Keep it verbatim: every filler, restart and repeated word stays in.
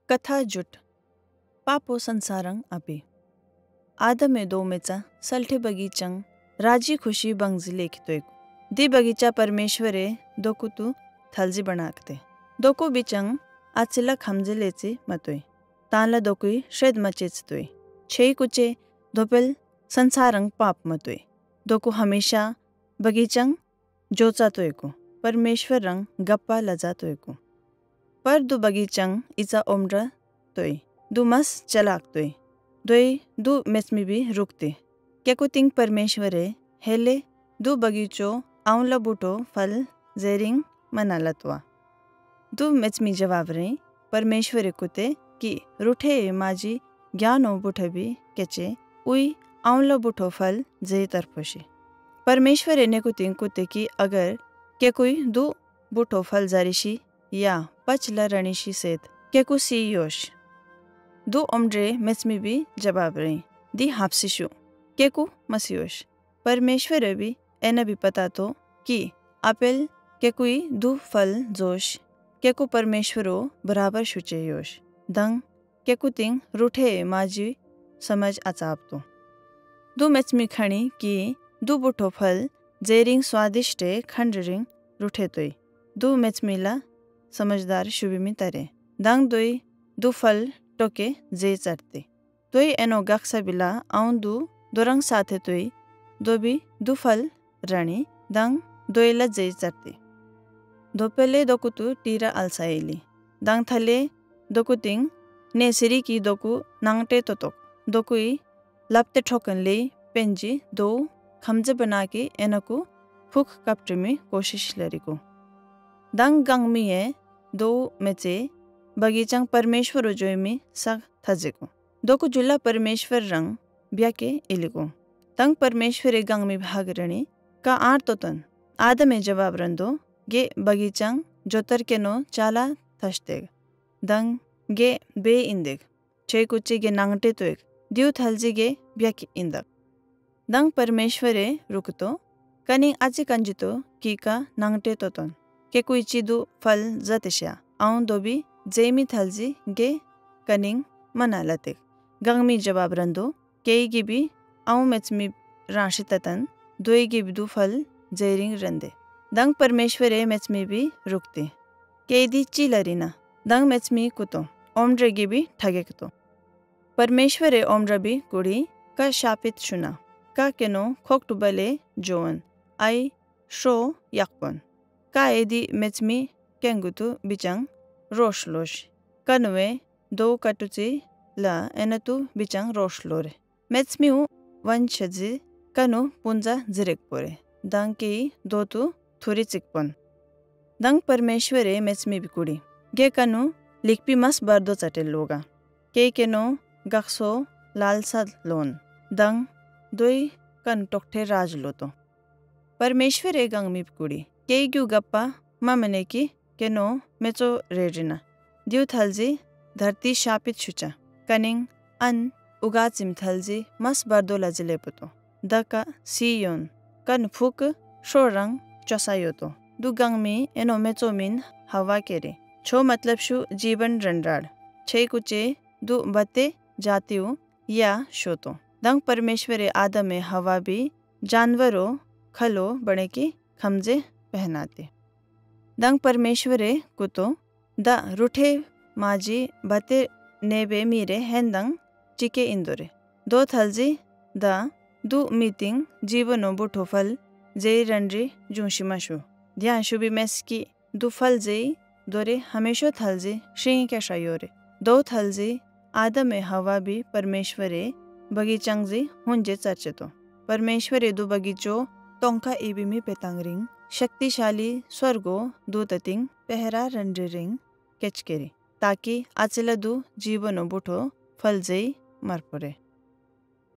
कथा जुट पापो संसारंग अपि आदमे दो मेचा सल्ठे बगीचंग राजी खुशी बंगजी लेखितोय दी बगीचा परमेश्वरे दोकुतु थलजी बनाकते दोकु बिचंग आचिला खमजे लेचे मतोय तांला दोकुई श्रेद मचेचतोय छे कुचे दोपेल संसारंग पाप मतोय दोकु हमेशा बगीचंग जोचातोय को परमेश्वर रंग गप्पा लजातोय को पर दु बगीचंग इचा ओम्र तोय दु मस चलाक तोय दोय दु मेचमी भी रुकते केकु तिंग परमेश्वरे हेले दु बगीचो आउला बूटो फल जेरिंग मनालतवा दु मेचमी जवाब रही परमेश्वरे कुते कि रूठे माजी ज्ञानो बुठबी केचे उई आउला बूटो फल जे तरफोशे परमेश्वरे ने कुतिंग कुते कि अगर के कोई दु बूटो फल जारिशी या पचला रणिशी सेत केकु सी योश दु ओम्ड्रे मेचमी भी जवाब रही दी हापसिशु केकु मसियोश परमेश्वर भी एना भी पता तो कि अपेल केकुई दु फल जोश केकु परमेश्वरो बराबर शुचे योश दंग केकु तिंग रूठे माजी समझ अचाप तो दु मेचमी खणी कि दु बूटो फल जेरिंग स्वादिष्टे खंडरिंग रूठे तोय दु मेचमीला समझदार शुभिमी तरे दंग दोई दु फल टोके जे चढ़ते तोय एनो गक्सा बिला आउं दु दोरंग साथे तोय दो भी दु फल रानी दंग दोयला जे चढ़ते दोपेले दोकुतु टीरा अलसाइली दंग थले दोकुतिंग नेसिरी की दोकु नांगटे तोतोक दोकुई लपते ठोकन ले पेंजी दो खमजे बना के एनको फुक कपटे में कोशिश लरिको दंग गंगमी है दो मेचे बगीचंग परमेश्वर जोय में सग थजेको दोकु जुला परमेश्वर रंग ब्याके इलिको तंग परमेश्वर गंग में भाग रणी का आर तोतन आदमे जवाब रंदो गे बगीचंग जोतर के नो चाला थशतेग दंग गे बे इंदेग छे कुचे गे नांगटे तो एक दिउ थलजी गे ब्याके इंदक दंग परमेश्वरे रुकतो कनिंग आची कंजितो की का नांगटे तोतन के कुई चिदु फल जतिशा आउं दोबी जेमी थलजी गे कनिंग मनालते गंगमी जवाब रंदो केई की भी आउं मेचमी राशि ततन दोई की भी दु फल जेरिंग रंदे दंग परमेश्वरे मेचमी भी रुकते केई दी ची लरीना दंग मेचमी कुतो ओम्ड्रे की भी ठगे कुतो परमेश्वरे ओम्ड्र भी कुड़ी का शापित शुना का केनो खोक्टु बले जोवन आई शो yakpon का एदी मेचमी केंगुतु बिचंग रोशलोश कनवे दो कटुची ला एनतु बिचंग रोशलोरे मेचमी वंशजी कनु पुंजा जिरेक पोरे दंग की दोतु थुरी चिकपन दंग परमेश्वरे मेचमी बिकुड़ी गे कनु लिखपी मस बर्दो चटे लोगा के केनो गक्सो लालसा लोन दंग दोई कन टोकठे राज लोतो परमेश्वरे गंगमी बिकुड़ी के ग्यू गप्पा ममने की केनो मेचो रेडिना दिउ थलजी धरती शापित शुचा कनिंग अन उगा चिम थलजी मस बर्दो लजले पुतो दका सीयोन कन फुक शोरंग चसायोतो दु गंगमी एनो मेचो मिन हवा केरे छो मतलब शु जीवन रंडाड़ छे कुचे दु बते जातियो या शोतो दंग परमेश्वरे आदमे हवा भी जानवरों खलो बड़े की खमजे पहनाते दंग परमेश्वरे कुतो द रूठे माजी बते नेबे मीरे हेंदंग चिके इंदोरे दो थलजी द दु मीटिंग जीवनो बुठो फल जे रंड्री जूशिमाशु ध्यान शुभी मेस की दु फल जे दोरे हमेशो थलजी श्रिंग के शायोरे दो थलजी आदमे हवा भी परमेश्वरे बगीचंगजी हुंजे चर्चतो परमेश्वरे दु बगीचो तोंका एबिमी पेतांगरिंग शक्तिशाली स्वर्गो दूततिंग पहरा रंडरिंग केचकेरी ताकि आचला दु जीवनो बुठो फल जई मरपरे।